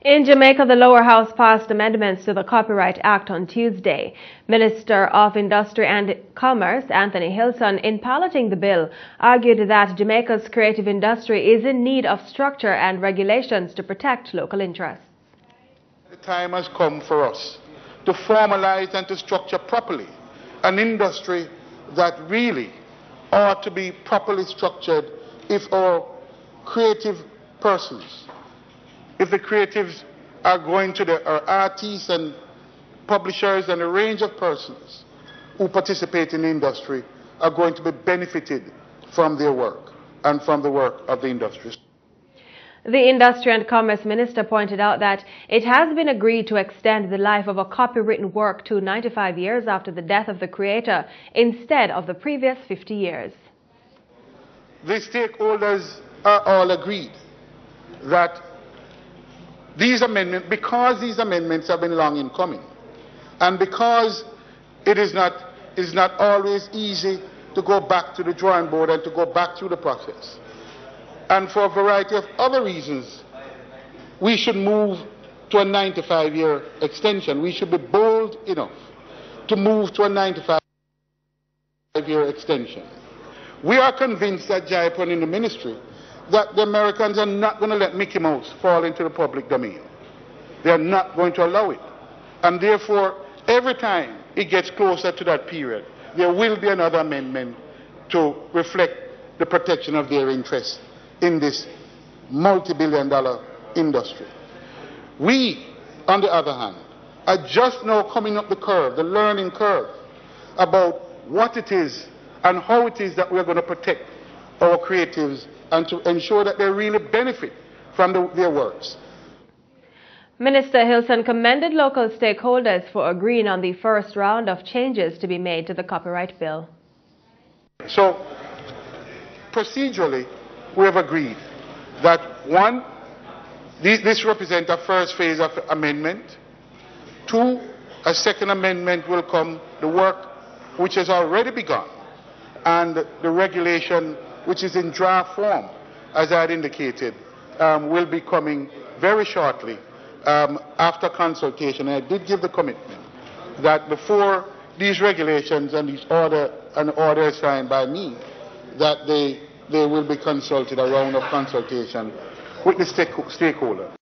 In Jamaica, the lower house passed amendments to the Copyright Act on Tuesday. Minister of Industry and Commerce, Anthony Hilson, in piloting the bill, argued that Jamaica's creative industry is in need of structure and regulations to protect local interests. The time has come for us to formalize and to structure properly an industry that really ought to be properly structured if our creative persons, if the creatives are going to our artists and publishers and a range of persons who participate in the industry are going to be benefited from their work and from the work of the industry. The Industry and Commerce Minister pointed out that it has been agreed to extend the life of a copywritten work to 95 years after the death of the creator instead of the previous 50 years. The stakeholders are all agreed that these amendments, because these amendments have been long in coming, and because it is not always easy to go back to the drawing board and to go back through the process, and for a variety of other reasons, we should move to a 95-year extension. We should be bold enough to move to a 95-year extension. We are convinced at JIPON in the ministry that the Americans are not going to let Mickey Mouse fall into the public domain. They are not going to allow it. And therefore, every time it gets closer to that period, there will be another amendment to reflect the protection of their interests in this multi-billion-dollar industry. We, on the other hand, are just now coming up the curve, the learning curve, about what it is and how it is that we're going to protect our creatives and to ensure that they really benefit from their works. Minister Hilson commended local stakeholders for agreeing on the first round of changes to be made to the copyright bill. So, procedurally, we have agreed that, one, this represents a first phase of amendment. Two, a second amendment will come, the work which has already begun, and the regulation which is in draft form, as I had indicated, will be coming very shortly after consultation. And I did give the commitment that before these regulations and these orders signed by me, that they will be consulted, a round of consultation with the stakeholders.